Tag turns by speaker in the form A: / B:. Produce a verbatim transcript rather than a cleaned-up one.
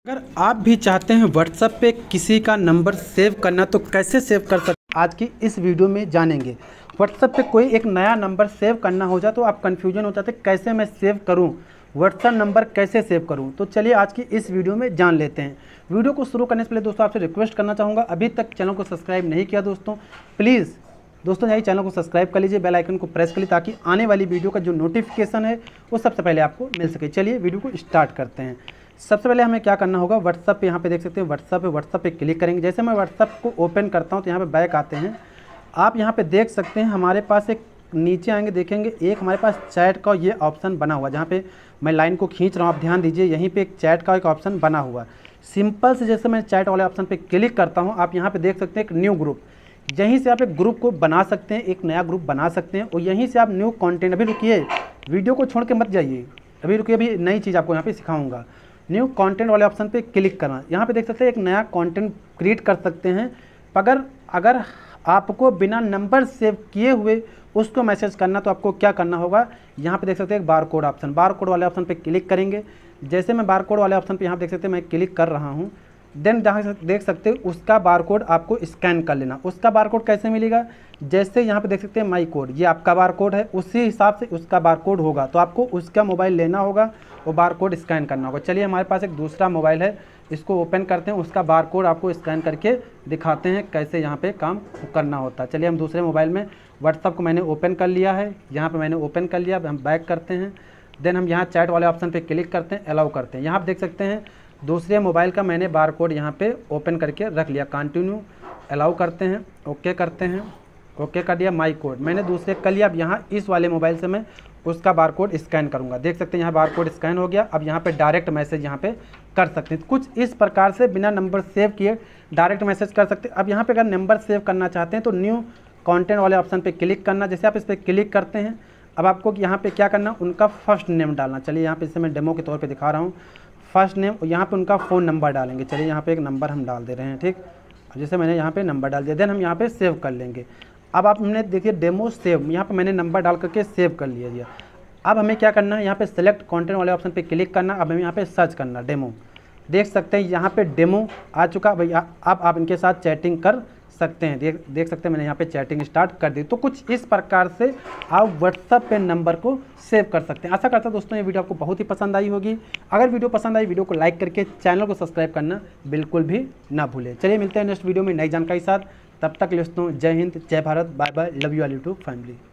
A: अगर आप भी चाहते हैं व्हाट्सएप पे किसी का नंबर सेव करना तो कैसे सेव कर सकते हैं, आज की इस वीडियो में जानेंगे। व्हाट्सएप पे कोई एक नया नंबर सेव करना हो जाए तो आप कन्फ्यूजन हो जाते कैसे मैं सेव करूं, व्हाट्सएप नंबर कैसे सेव करूं। तो चलिए आज की इस वीडियो में जान लेते हैं। वीडियो को शुरू करने से पहले दोस्तों आपसे रिक्वेस्ट करना चाहूँगा, अभी तक चैनल को सब्सक्राइब नहीं किया दोस्तों, प्लीज़ दोस्तों जाइए चैनल को सब्सक्राइब कर लीजिए, बेल आइकन को प्रेस कर लीजिए ताकि आने वाली वीडियो का जो नोटिफिकेशन है वो सबसे पहले आपको मिल सके। चलिए वीडियो को स्टार्ट करते हैं। सबसे पहले हमें क्या करना होगा, व्हाट्सएप पे यहाँ पे देख सकते हैं व्हाट्सएप पे व्हाट्सएप पे क्लिक करेंगे। जैसे मैं व्हाट्सएप को ओपन करता हूँ तो यहाँ पे बैक आते हैं। आप यहाँ पे देख सकते हैं हमारे पास एक नीचे आएंगे, देखेंगे एक हमारे पास चैट का ये ऑप्शन बना हुआ, जहाँ पे मैं लाइन को खींच रहा हूँ, आप ध्यान दीजिए यहीं पे एक चैट का एक ऑप्शन बना हुआ। सिंपल से जैसे मैं चैट वाले ऑप्शन पे क्लिक करता हूँ, आप यहाँ पे देख सकते हैं एक न्यू ग्रुप, यहीं से आप एक ग्रुप को बना सकते हैं, एक नया ग्रुप बना सकते हैं और यहीं से आप न्यू कंटेंट, अभी रुकिए वीडियो को छोड़ के मत जाइए, अभी रुकिए, अभी नई चीज़ आपको यहाँ पे सिखाऊंगा। न्यू कंटेंट वाले ऑप्शन पे क्लिक करना, यहाँ पे देख सकते हैं एक नया कंटेंट क्रिएट कर सकते हैं। अगर अगर आपको बिना नंबर सेव किए हुए उसको मैसेज करना तो आपको क्या करना होगा, यहाँ पे देख सकते हैं एक barcode option, barcode वाले ऑप्शन पे क्लिक करेंगे। जैसे मैं बार कोड वाले ऑप्शन पे यहाँ देख सकते हैं मैं क्लिक कर रहा हूँ, देन जहाँ देख सकते हैं उसका बार कोड आपको स्कैन कर लेना। उसका बार कोड कैसे मिलेगा, जैसे यहाँ पे देख सकते हैं माई कोड, ये आपका बार कोड है, उसी हिसाब से उसका बार कोड होगा, तो आपको उसका मोबाइल लेना होगा और बार कोड स्कैन करना होगा। चलिए हमारे पास एक दूसरा मोबाइल है, इसको ओपन करते हैं, उसका बार कोड आपको स्कैन करके दिखाते हैं कैसे यहाँ पे काम करना होता है। चलिए हम दूसरे मोबाइल में व्हाट्सअप को मैंने ओपन कर लिया है, यहाँ पे मैंने ओपन कर लिया, अब हम बैक करते हैं, देन हम यहाँ चैट वाले ऑप्शन पे क्लिक करते हैं, अलाउ करते हैं। यहाँ आप देख सकते हैं दूसरे मोबाइल का मैंने बार कोड यहाँ पे ओपन करके रख लिया, कंटिन्यू अलाउ करते हैं, ओके करते हैं, ओके कर दिया, माई कोड मैंने दूसरे कर लिया। अब यहाँ इस वाले मोबाइल से मैं उसका बार कोड स्कैन करूँगा, देख सकते हैं यहाँ बार कोड स्कैन हो गया। अब यहाँ पे डायरेक्ट मैसेज यहाँ पे कर सकते हैं, कुछ इस प्रकार से बिना नंबर सेव किए डायरेक्ट मैसेज कर सकते हैं। अब यहाँ पे अगर नंबर सेव करना चाहते हैं तो न्यू कंटेंट वाले ऑप्शन पे क्लिक करना, जैसे आप इस पर क्लिक करते हैं अब आपको यहाँ पे क्या करना, उनका फर्स्ट नेम डालना। चलिए यहाँ पे इसे मैं डेमो के तौर पे दिखा रहा हूँ, फर्स्ट नेम, यहाँ पे उनका फ़ोन नंबर डालेंगे। चलिए यहाँ पे एक नंबर हम डाल दे रहे हैं, ठीक, जैसे मैंने यहाँ पे नंबर डाल दिया, देन हम यहाँ पे सेव कर लेंगे। अब आप हमने देखिए डेमो सेव, यहाँ पे मैंने नंबर डाल करके सेव कर लिया दिया। अब हमें क्या करना है, यहाँ पे सेलेक्ट कंटेंट वाले ऑप्शन पे क्लिक करना, अब हमें यहाँ पे सर्च करना डेमो, देख सकते हैं यहाँ पे डेमो आ चुका भैया। अब आप इनके साथ चैटिंग कर सकते हैं, देख देख सकते हैं मैंने यहाँ पे चैटिंग स्टार्ट कर दी। तो कुछ इस प्रकार से आप व्हाट्सएप पे नंबर को सेव कर सकते हैं। आशा करता हूँ दोस्तों ये वीडियो आपको बहुत ही पसंद आई होगी। अगर वीडियो पसंद आई, वीडियो को लाइक करके चैनल को सब्सक्राइब करना बिल्कुल भी ना भूलें। चलिए मिलते हैं नेक्स्ट वीडियो में नई जानकारी के साथ, तब तक दोस्तों जय हिंद, जय Bharat, bye bye, love you all YouTube family.